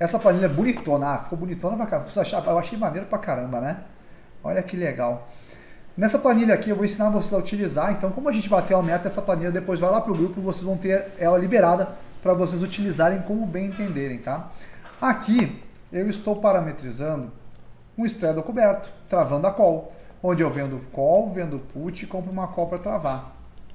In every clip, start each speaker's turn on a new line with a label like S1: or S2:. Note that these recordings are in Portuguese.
S1: Essa planilha é bonitona, ficou bonitona pra caramba. Eu achei maneiro pra caramba, né? Olha que legal. Nessa planilha aqui eu vou ensinar vocês a utilizar, então como a gente bateu a meta, essa planilha depois vai lá pro grupo, vocês vão ter ela liberada para vocês utilizarem como bem entenderem, tá? Aqui eu estou parametrizando um straddle coberto, travando a call, onde eu vendo call, vendo put e compro uma call para travar.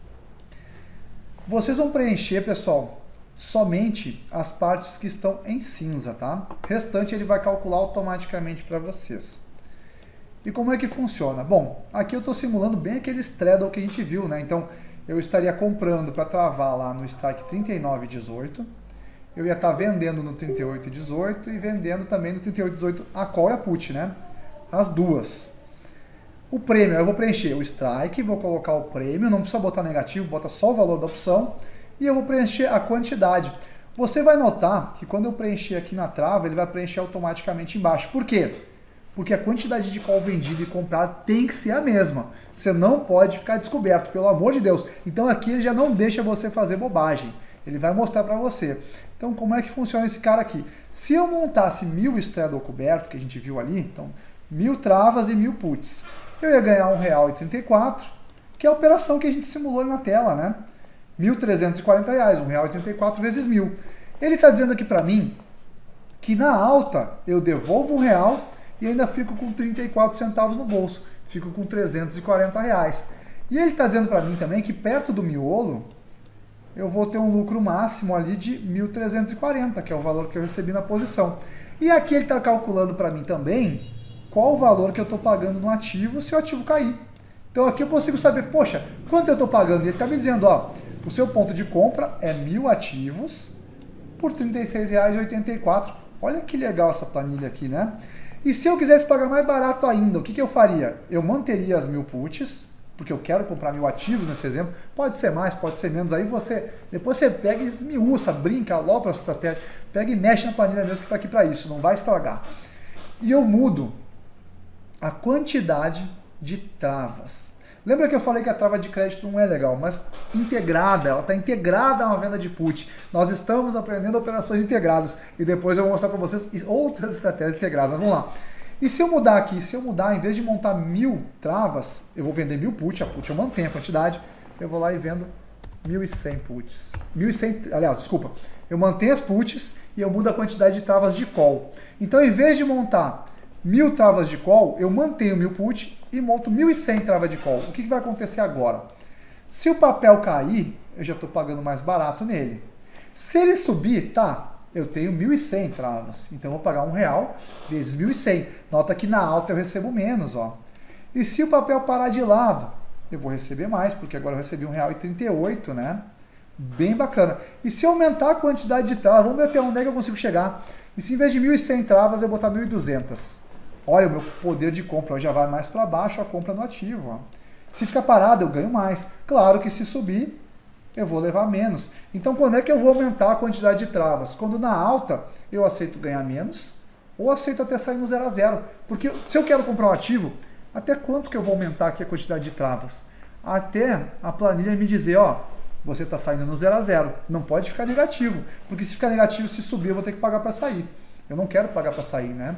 S1: Vocês vão preencher, pessoal, somente as partes que estão em cinza, tá? O restante ele vai calcular automaticamente para vocês. E como é que funciona? Bom, aqui eu estou simulando bem aquele straddle que a gente viu, né? Então, eu estaria comprando para travar lá no strike 39,18. Eu ia estar vendendo no 38,18 e vendendo também no 38,18 a call e a put, né? As duas. O prêmio, eu vou preencher o strike, vou colocar o prêmio, não precisa botar negativo, bota só o valor da opção. E eu vou preencher a quantidade. Você vai notar que quando eu preencher aqui na trava, ele vai preencher automaticamente embaixo. Por quê? Porque a quantidade de call vendida e comprada tem que ser a mesma. Você não pode ficar descoberto, pelo amor de Deus. Então aqui ele já não deixa você fazer bobagem. Ele vai mostrar para você. Então como é que funciona esse cara aqui? Se eu montasse 1000 straddle coberto, que a gente viu ali, então 1000 travas e 1000 puts, eu ia ganhar R$1,34, que é a operação que a gente simulou na tela, né? R$1.340, R$1,34 vezes 1000. Ele está dizendo aqui para mim que na alta eu devolvo R$1 e ainda fico com 34 centavos no bolso, fico com R$340. E ele está dizendo para mim também que perto do miolo eu vou ter um lucro máximo ali de 1.340, que é o valor que eu recebi na posição. E aqui ele está calculando para mim também qual o valor que eu estou pagando no ativo se o ativo cair. Então aqui eu consigo saber, poxa, quanto eu estou pagando? Ele está me dizendo, ó, o seu ponto de compra é 1000 ativos por R$36,84. Olha que legal essa planilha aqui, né? E se eu quisesse pagar mais barato ainda, o que eu faria? Eu manteria as 1000 puts, porque eu quero comprar 1000 ativos nesse exemplo. Pode ser mais, pode ser menos. Aí depois você pega e esmiuça, brinca, alopra a estratégia, pega e mexe na planilha mesmo que está aqui para isso, não vai estragar. E eu mudo a quantidade de travas. Lembra que eu falei que a trava de crédito não é legal, mas integrada, ela está integrada a uma venda de put. Nós estamos aprendendo operações integradas e depois eu vou mostrar para vocês outras estratégias integradas. Mas vamos lá. E se eu mudar aqui, em vez de montar 1000 travas, eu vou vender 1000 put, a put eu mantenho a quantidade, eu vou lá e vendo 1100 puts. 1100, aliás, desculpa, eu mantenho as puts e eu mudo a quantidade de travas de call. Então, em vez de montar 1000 travas de call, eu mantenho 1000 put e monto 1100 travas de call. O que vai acontecer agora? Se o papel cair, eu já estou pagando mais barato nele. Se ele subir, tá, eu tenho 1100 travas. Então eu vou pagar R$1 vezes 1100. Nota que na alta eu recebo menos, ó. E se o papel parar de lado, eu vou receber mais, porque agora eu recebi R$1,38, né? Bem bacana. E se eu aumentar a quantidade de travas, vamos ver até onde é que eu consigo chegar. E se em vez de 1100 travas, eu botar 1200. Olha, o meu poder de compra já vai mais para baixo a compra no ativo. Ó. Se ficar parado, eu ganho mais. Claro que se subir, eu vou levar menos. Então, quando é que eu vou aumentar a quantidade de travas? Quando na alta, eu aceito ganhar menos ou aceito até sair no 0 a 0. Porque se eu quero comprar um ativo, até quanto que eu vou aumentar aqui a quantidade de travas? Até a planilha me dizer, ó, você está saindo no 0 a 0. Não pode ficar negativo. Porque se ficar negativo, se subir, eu vou ter que pagar para sair. Eu não quero pagar para sair, né?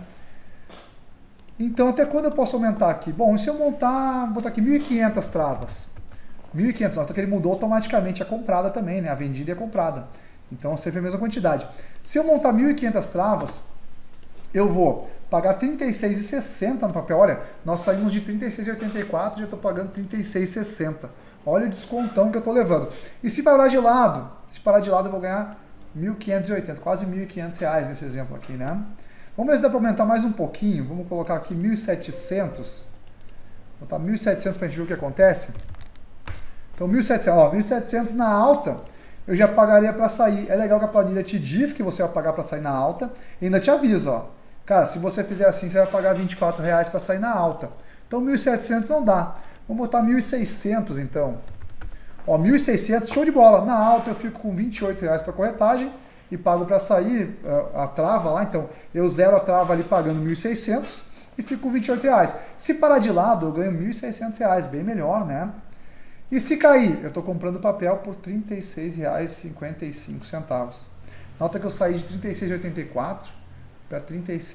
S1: Então, até quando eu posso aumentar aqui? Bom, e se eu botar aqui 1.500 travas? 1.500, nota que ele mudou automaticamente a comprada também, né? A vendida e a comprada. Então, sempre a mesma quantidade. Se eu montar 1.500 travas, eu vou pagar R$ 36,60 no papel. Olha, nós saímos de R$ 36,84 e já estou pagando R$ 36,60. Olha o descontão que eu estou levando. E se parar de lado? Se parar de lado, eu vou ganhar R$ 1.580, quase R$ 1.500 nesse exemplo aqui, né? Vamos ver se dá para aumentar mais um pouquinho. Vamos colocar aqui 1.700. Vou botar 1.700 para a gente ver o que acontece. Então, 1.700, ó, 1.700 na alta, eu já pagaria para sair. É legal que a planilha te diz que você vai pagar para sair na alta e ainda te avisa, ó. Cara, se você fizer assim, você vai pagar R$ 24,00 para sair na alta. Então, 1.700 não dá. Vamos botar 1.600, então. Ó, 1.600, show de bola. Na alta, eu fico com R$ 28,00 para corretagem e pago para sair a trava lá. Então, eu zero a trava ali pagando 1.600 e fico com R$ 28,00. Se parar de lado, eu ganho R$ 1.600, bem melhor, né? E se cair, eu estou comprando papel por R$ 36,55. Nota que eu saí de R$ 36,84 para R$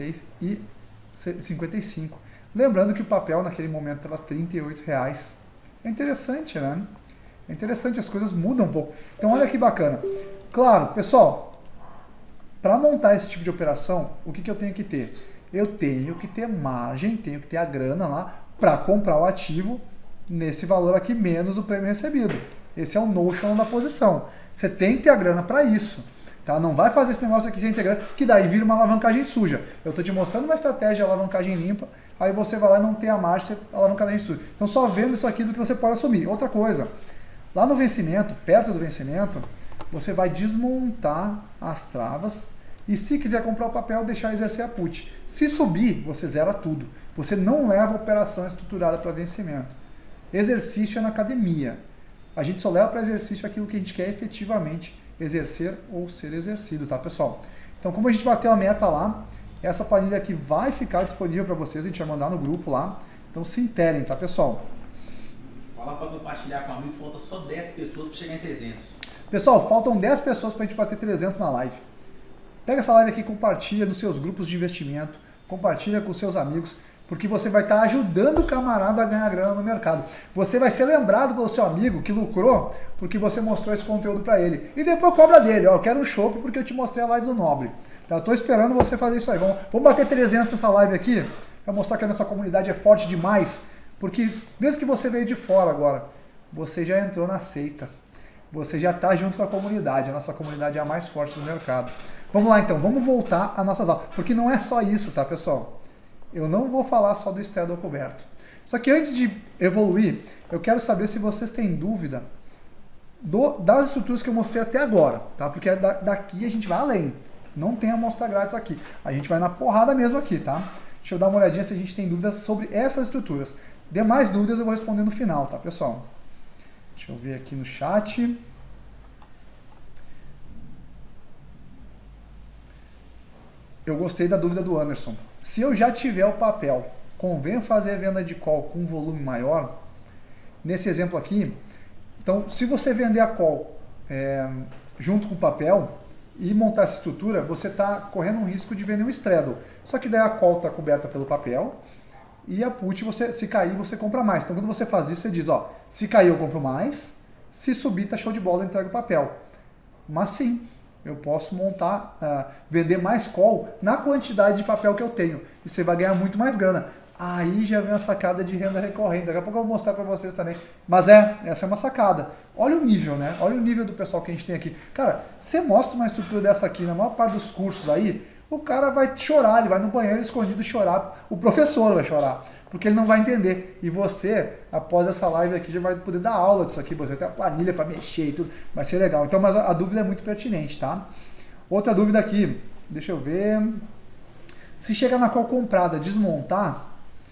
S1: 36,55. Lembrando que o papel naquele momento estava R$ 38,00. É interessante, né? É interessante, as coisas mudam um pouco. Então olha que bacana. Claro, pessoal, para montar esse tipo de operação, o que eu tenho que ter? Eu tenho que ter margem, tenho que ter a grana lá para comprar o ativo nesse valor aqui menos o prêmio recebido. Esse é o notional da posição. Você tem que ter a grana para isso. Tá? Não vai fazer esse negócio aqui sem ter grana, que daí vira uma alavancagem suja. Eu estou te mostrando uma estratégia de alavancagem limpa, aí você vai lá e não tem a margem, alavancagem suja. Então só vendo isso aqui do que você pode assumir. Outra coisa, lá no vencimento, perto do vencimento, você vai desmontar as travas e se quiser comprar o papel, deixar exercer a put. Se subir, você zera tudo. Você não leva a operação estruturada para vencimento. Exercício é na academia. A gente só leva para exercício aquilo que a gente quer efetivamente exercer ou ser exercido, tá, pessoal? Então, como a gente bateu a meta lá, essa planilha aqui vai ficar disponível para vocês, a gente vai mandar no grupo lá. Então, se interem, tá, pessoal?
S2: Fala para compartilhar com o amigo, falta só 10 pessoas para chegar em 300.
S1: Pessoal, faltam 10 pessoas para a gente bater 300 na live. Pega essa live aqui e compartilha nos seus grupos de investimento, compartilha com seus amigos, porque você vai estar ajudando o camarada a ganhar grana no mercado. Você vai ser lembrado pelo seu amigo que lucrou porque você mostrou esse conteúdo para ele. E depois cobra dele, ó, eu quero um chopp porque eu te mostrei a live do Nobre. Tá? Eu tô esperando você fazer isso aí. Vamos bater 300 nessa live aqui, para mostrar que a nossa comunidade é forte demais, porque mesmo que você veio de fora agora, você já entrou na seita. Você já está junto com a comunidade. A nossa comunidade é a mais forte do mercado. Vamos lá então, vamos voltar às nossas aulas. Porque não é só isso, tá, pessoal? Eu não vou falar só do straddle coberto. Só que antes de evoluir, eu quero saber se vocês têm dúvida das estruturas que eu mostrei até agora, tá? Porque daqui a gente vai além. Não tem amostra grátis aqui. A gente vai na porrada mesmo aqui, tá? Deixa eu dar uma olhadinha se a gente tem dúvidas sobre essas estruturas. Demais dúvidas eu vou responder no final, tá, pessoal? Deixa eu ver aqui no chat. Eu gostei da dúvida do Anderson. Se eu já tiver o papel, convém fazer a venda de call com um volume maior? Nesse exemplo aqui, então, se você vender a call junto com o papel e montar essa estrutura, você está correndo um risco de vender um straddle. Só que daí a call está coberta pelo papel e a put, se cair, você compra mais. Então, quando você faz isso, você diz, ó, se cair eu compro mais, se subir, tá show de bola, eu entrego o papel. Mas sim, eu posso montar, vender mais call na quantidade de papel que eu tenho. E você vai ganhar muito mais grana. Aí já vem a sacada de renda recorrente. Daqui a pouco eu vou mostrar para vocês também. Mas essa é uma sacada. Olha o nível, né? Olha o nível do pessoal que a gente tem aqui. Cara, você mostra uma estrutura dessa aqui na maior parte dos cursos aí, o cara vai chorar, ele vai no banheiro escondido chorar. O professor vai chorar, porque ele não vai entender. E você, após essa live aqui, já vai poder dar aula disso aqui. Você tem a planilha para mexer e tudo. Vai ser legal. Então, mas a dúvida é muito pertinente, tá? Outra dúvida aqui, deixa eu ver. Se chegar na call comprada, desmontar?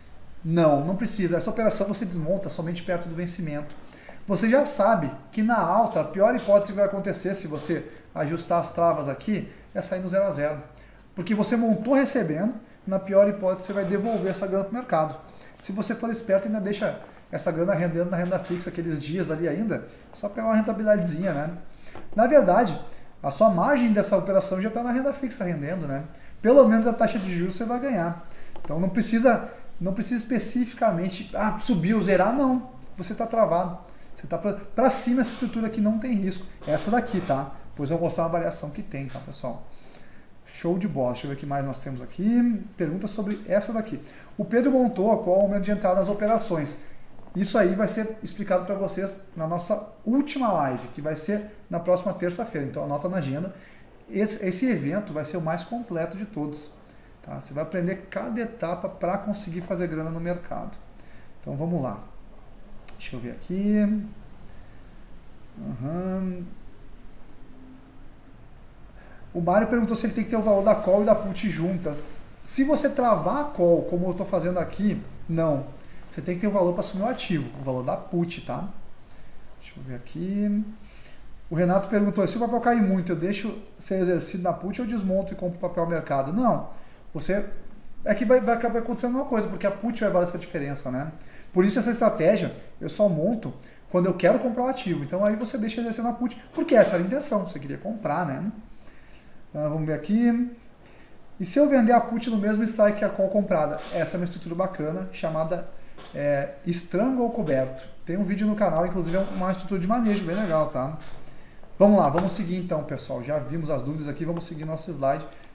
S1: Não precisa. Essa operação você desmonta somente perto do vencimento. Você já sabe que na alta, a pior hipótese que vai acontecer se você ajustar as travas aqui é sair no 0 a 0. Porque você montou recebendo, na pior hipótese você vai devolver essa grana para o mercado. Se você for esperto, ainda deixa essa grana rendendo na renda fixa aqueles dias ali ainda, só pegar uma rentabilidadezinha, né? Na verdade, a sua margem dessa operação já está na renda fixa rendendo, né? Pelo menos a taxa de juros você vai ganhar. Então não precisa especificamente subir ou zerar, não. Você está travado. Você está para cima, essa estrutura aqui não tem risco. Essa daqui, tá? Depois eu vou mostrar uma variação que tem, tá, pessoal? Show de bola. Deixa eu ver o que mais nós temos aqui. Pergunta sobre essa daqui. O Pedro montou qual é o momento de entrada nas operações. Isso aí vai ser explicado para vocês na nossa última live, que vai ser na próxima terça-feira. Então anota na agenda. Esse evento vai ser o mais completo de todos. Tá? Você vai aprender cada etapa para conseguir fazer grana no mercado. Então vamos lá. Deixa eu ver aqui. O Mário perguntou se ele tem que ter o valor da call e da put juntas. Se você travar a call, como eu estou fazendo aqui, não. Você tem que ter o valor para assumir o ativo, o valor da put, tá? Deixa eu ver aqui. O Renato perguntou, se o papel cair muito, eu deixo ser exercido na put ou desmonto e compro papel ao mercado? Não. É que vai acabar acontecendo uma coisa, porque a put vai valer essa diferença, né? Por isso essa estratégia, eu só monto quando eu quero comprar o ativo. Então aí você deixa exercer na put, porque essa era a intenção, você queria comprar, né? Vamos ver aqui. E se eu vender a put no mesmo strike que a call comprada? Essa é uma estrutura bacana, chamada Strangle coberto. Tem um vídeo no canal, inclusive é uma estrutura de manejo bem legal, tá? Vamos lá, vamos seguir então, pessoal. Já vimos as dúvidas aqui, vamos seguir nosso slide.